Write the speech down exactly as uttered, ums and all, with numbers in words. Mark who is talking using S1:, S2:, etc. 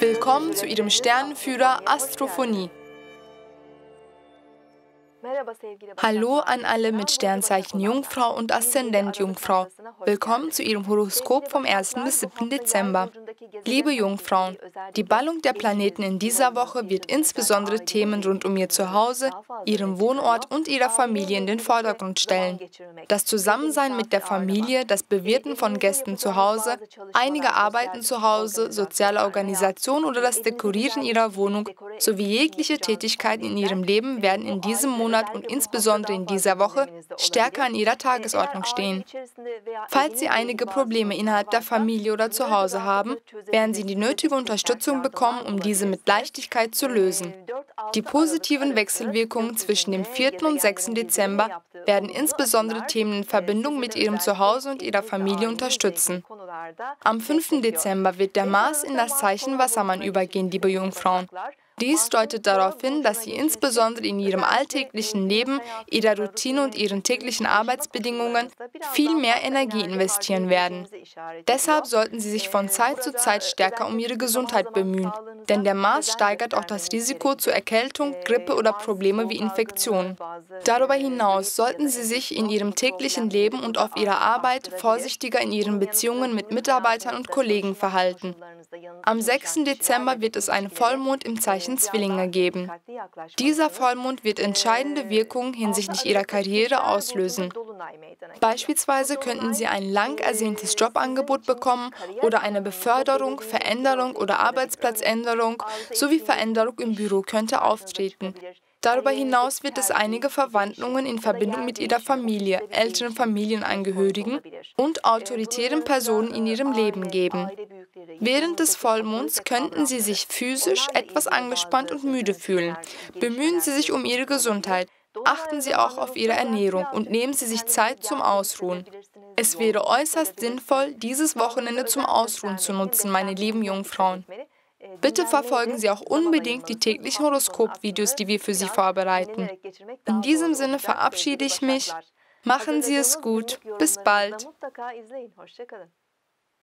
S1: Willkommen zu Ihrem Sternenführer Astrophonie. Hallo an alle mit Sternzeichen Jungfrau und Aszendent Jungfrau. Willkommen zu Ihrem Horoskop vom ersten bis siebten Dezember. Liebe Jungfrauen, die Ballung der Planeten in dieser Woche wird insbesondere Themen rund um Ihr Zuhause, Ihren Wohnort und Ihrer Familie in den Vordergrund stellen. Das Zusammensein mit der Familie, das Bewirten von Gästen zu Hause, einige Arbeiten zu Hause, soziale Organisation oder das Dekorieren Ihrer Wohnung sowie jegliche Tätigkeiten in Ihrem Leben werden in diesem Monat und insbesondere in dieser Woche stärker an Ihrer Tagesordnung stehen. Falls Sie einige Probleme innerhalb der Familie oder zu Hause haben, werden Sie die nötige Unterstützung bekommen, um diese mit Leichtigkeit zu lösen. Die positiven Wechselwirkungen zwischen dem vierten und sechsten Dezember werden insbesondere Themen in Verbindung mit Ihrem Zuhause und Ihrer Familie unterstützen. Am fünften Dezember wird der Mars in das Zeichen Wassermann übergehen, liebe Jungfrauen. Dies deutet darauf hin, dass Sie insbesondere in Ihrem alltäglichen Leben, Ihrer Routine und Ihren täglichen Arbeitsbedingungen viel mehr Energie investieren werden. Deshalb sollten Sie sich von Zeit zu Zeit stärker um Ihre Gesundheit bemühen, denn der Mars steigert auch das Risiko zu Erkältung, Grippe oder Probleme wie Infektionen. Darüber hinaus sollten Sie sich in Ihrem täglichen Leben und auf Ihrer Arbeit vorsichtiger in Ihren Beziehungen mit Mitarbeitern und Kollegen verhalten. Am sechsten Dezember wird es einen Vollmond im Zeichen Zwillinge geben. Dieser Vollmond wird entscheidende Wirkungen hinsichtlich Ihrer Karriere auslösen. Beispielsweise könnten Sie ein lang ersehntes Jobangebot bekommen oder eine Beförderung, Veränderung oder Arbeitsplatzänderung sowie Veränderung im Büro könnte auftreten. Darüber hinaus wird es einige Verwandlungen in Verbindung mit Ihrer Familie, älteren Familienangehörigen und autoritären Personen in Ihrem Leben geben. Während des Vollmonds könnten Sie sich physisch etwas angespannt und müde fühlen. Bemühen Sie sich um Ihre Gesundheit. Achten Sie auch auf Ihre Ernährung und nehmen Sie sich Zeit zum Ausruhen. Es wäre äußerst sinnvoll, dieses Wochenende zum Ausruhen zu nutzen, meine lieben Jungfrauen. Bitte verfolgen Sie auch unbedingt die täglichen Horoskop-Videos, die wir für Sie vorbereiten. In diesem Sinne verabschiede ich mich. Machen Sie es gut. Bis bald.